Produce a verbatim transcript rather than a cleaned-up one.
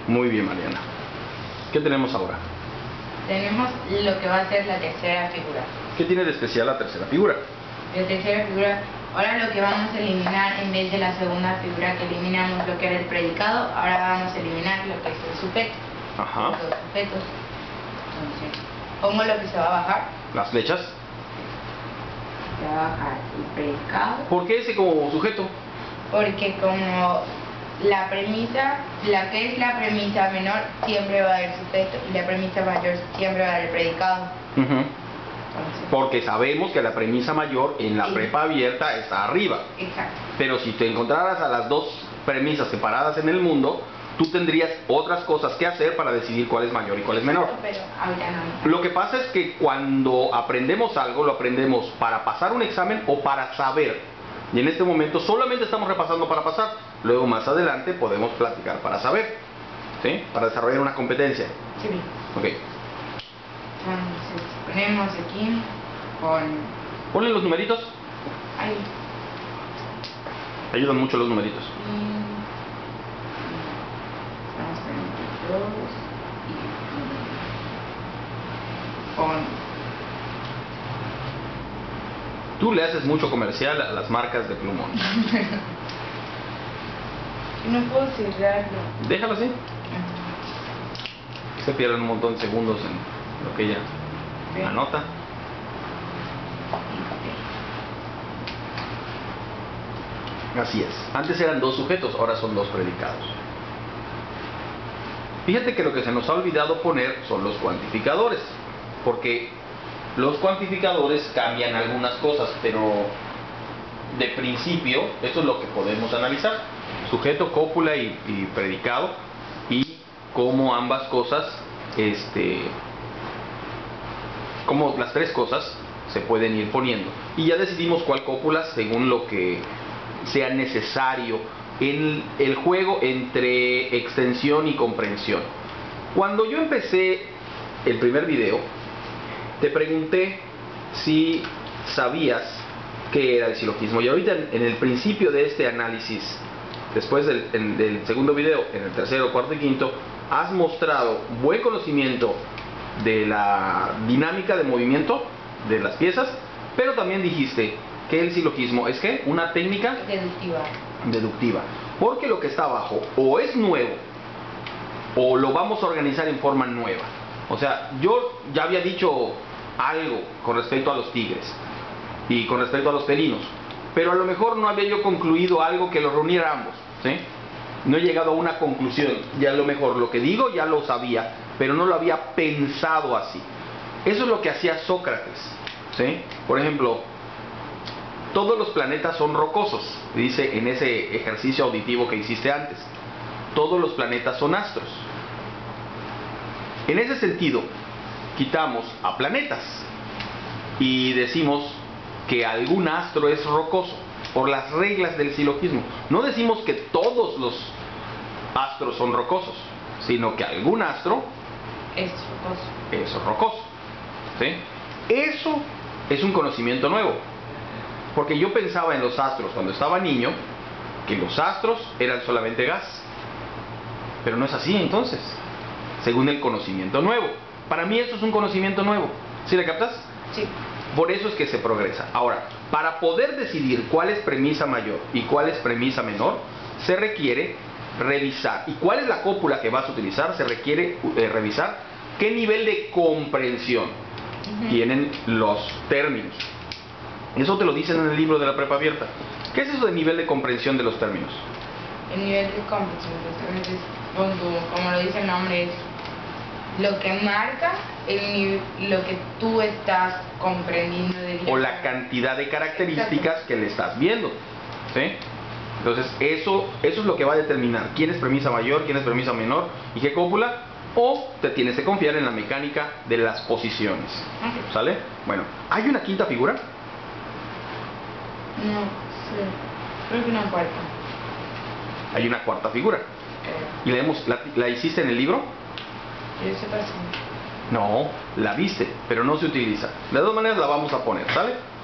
Muy bien, Mariana. ¿Qué tenemos ahora? Tenemos lo que va a ser la tercera figura. ¿Qué tiene de especial la tercera figura? La tercera figura, ahora lo que vamos a eliminar en vez de la segunda figura que eliminamos lo que era el predicado, ahora vamos a eliminar lo que es el sujeto. Ajá. Los sujetos. Entonces, pongo lo que se va a bajar. Las flechas. Se va a bajar el predicado. ¿Por qué ese como sujeto? Porque como la premisa, la que es la premisa menor siempre va a dar el sujeto y la premisa mayor siempre va a dar el predicado. Uh-huh. Entonces, Porque sabemos que la premisa mayor en la Sí. prepa abierta está arriba. exacto. Pero si te encontraras a las dos premisas separadas en el mundo, tú tendrías otras cosas que hacer para decidir cuál es mayor y cuál es menor. Pero ahorita no. Lo que pasa es que cuando aprendemos algo, lo aprendemos para pasar un examen o para saber. Y en este momento solamente estamos repasando para pasar. Luego más adelante podemos platicar para saber, ¿sí? Para desarrollar una competencia. Sí. Ok. Entonces ponemos aquí con... Ponle los numeritos. Ahí. Ayudan mucho los numeritos. Y... Vamos a poner dos y... Con... Tú le haces mucho comercial a las marcas de plumón. No puedo cerrarlo. Déjalo así. Se pierden un montón de segundos en lo que ella Sí. anota. Así es. Antes eran dos sujetos, ahora son dos predicados. Fíjate que lo que se nos ha olvidado poner son los cuantificadores, porque los cuantificadores cambian algunas cosas, pero de principio esto es lo que podemos analizar: sujeto, cópula y, y predicado, y cómo ambas cosas, este, cómo las tres cosas se pueden ir poniendo, y ya decidimos cuál cópula según lo que sea necesario en el juego entre extensión y comprensión. Cuando yo empecé el primer video, te pregunté si sabías qué era el silogismo, y ahorita en, en el principio de este análisis, después del, en, del segundo video, en el tercero, cuarto y quinto, has mostrado buen conocimiento de la dinámica de movimiento de las piezas, pero también dijiste que el silogismo es ¿qué? Una técnica Deductiva. deductiva, porque lo que está abajo o es nuevo o lo vamos a organizar en forma nueva. O sea, yo ya había dicho algo con respecto a los tigres y con respecto a los felinos, pero a lo mejor no había yo concluido algo que los reuniera ambos, ¿sí? No he llegado a una conclusión, y a lo mejor lo que digo ya lo sabía, pero no lo había pensado así. Eso es lo que hacía Sócrates, ¿sí? Por ejemplo, todos los planetas son rocosos, dice en ese ejercicio auditivo que hiciste antes. Todos los planetas son astros. En ese sentido, quitamos a planetas y decimos que algún astro es rocoso por las reglas del silogismo. No decimos que todos los astros son rocosos, sino que algún astro Es rocoso. es rocoso, ¿sí? Eso es un conocimiento nuevo, porque yo pensaba en los astros cuando estaba niño que los astros eran solamente gas, pero no es así entonces, según el conocimiento nuevo. Para mí esto es un conocimiento nuevo, ¿sí le captas? Sí. Por eso es que se progresa. Ahora, para poder decidir cuál es premisa mayor y cuál es premisa menor, se requiere revisar. ¿Y cuál es la cópula que vas a utilizar? Se requiere eh, revisar qué nivel de comprensión Uh-huh. tienen los términos. Eso te lo dicen en el libro de la prepa abierta. ¿Qué es eso de nivel de comprensión de los términos? El nivel de comprensión, entonces, como, como lo dice el nombre, es lo que marca el nivel, lo que tú estás comprendiendo del O la cantidad de características que le estás viendo, ¿sí? Entonces eso, eso es lo que va a determinar quién es premisa mayor, quién es premisa menor y qué cópula. O te tienes que confiar en la mecánica de las posiciones, ¿sale? Bueno, ¿hay una quinta figura? No sé, creo que una cuarta. Hay una cuarta figura. Eh, ¿Y la, hemos, la, la hiciste en el libro? yo sé pasar. No, la viste, pero no se utiliza. De todas maneras la vamos a poner, ¿sale?